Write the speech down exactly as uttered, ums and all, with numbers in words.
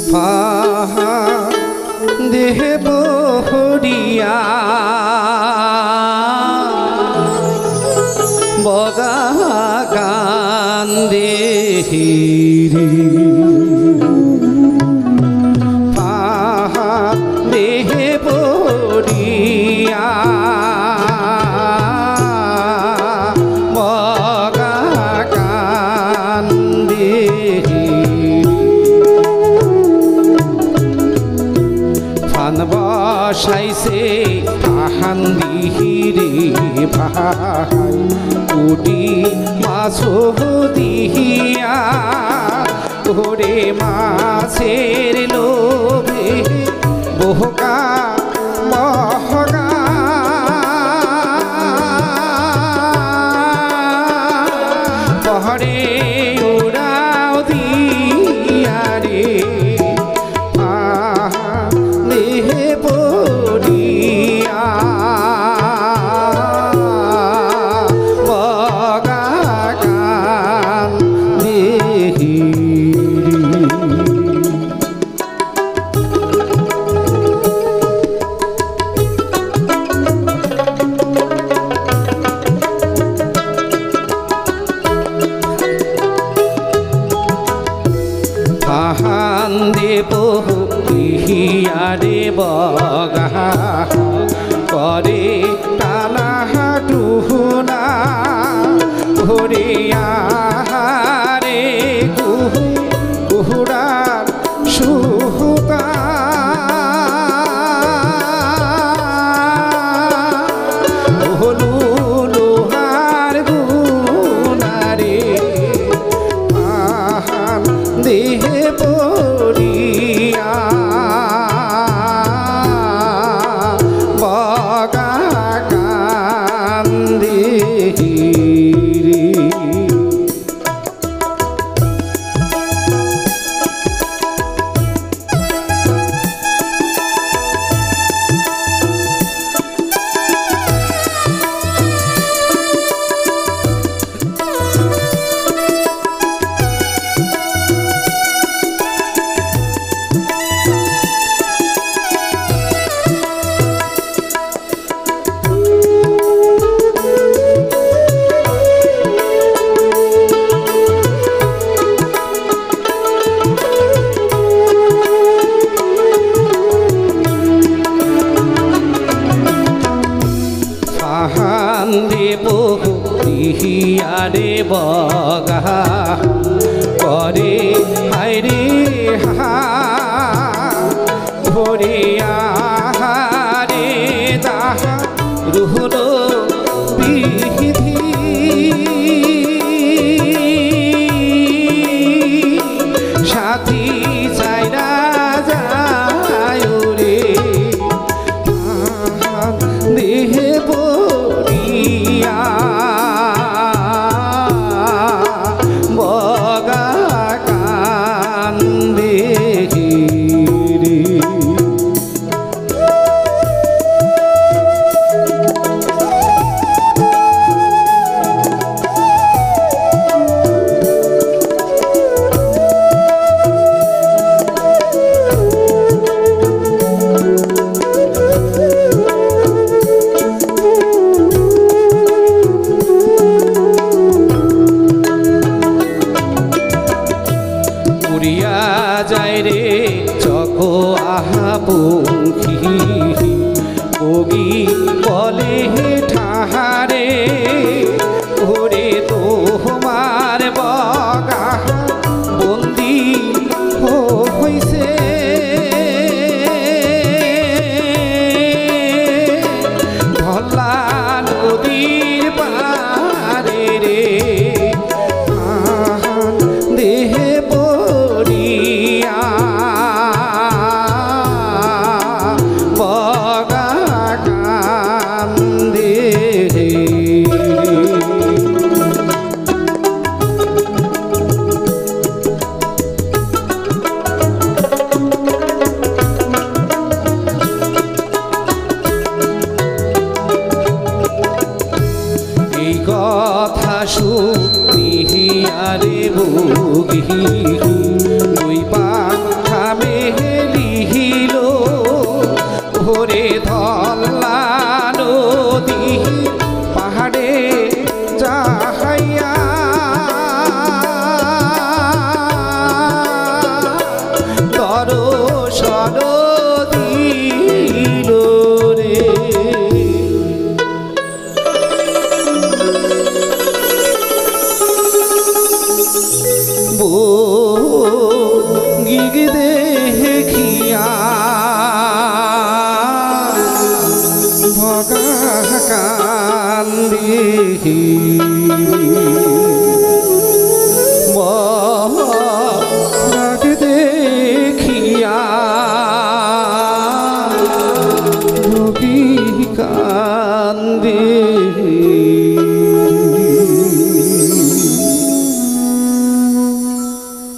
দেহ বহরিয়া বগা গান দেহিরি দেহ বহরিয়া বগা গান দেহিরি ফান বসাইছে আহান দিহিরে ভাই উডি মাছ দিহিয়া ওরে মাছের লোভে বহকা বহকা পহরে উড়াও দিয়া রে দেহে পড়িয়া বগা গান দেহিরি আহান দেব হিয়ারে বগা করে টানা হাটুনা ভরে আহারে কুহু কুহুরার সুহুকা হলু লোহার গুনারে আহান দেহে পড়িয়া বগা গান দেহিরি আহান দেব হিয়ারে বগা করে হায়রে হা ভরে আহারে দাহা রুহলো বিধি সাথী চাইরা যায় রে দেহে পড়িয়া বগা গান দেহিরি উড়িয়া যায় রে চক আহা পঙ্খী ওগি বলে ঠাহারে ওরে তোমার বগা বন্দি হইছে ধলা নদীর পারে রে দেহে পড়িয়া বগা গান দেহিরি গিগ দেখিয়া ভগা কান্দি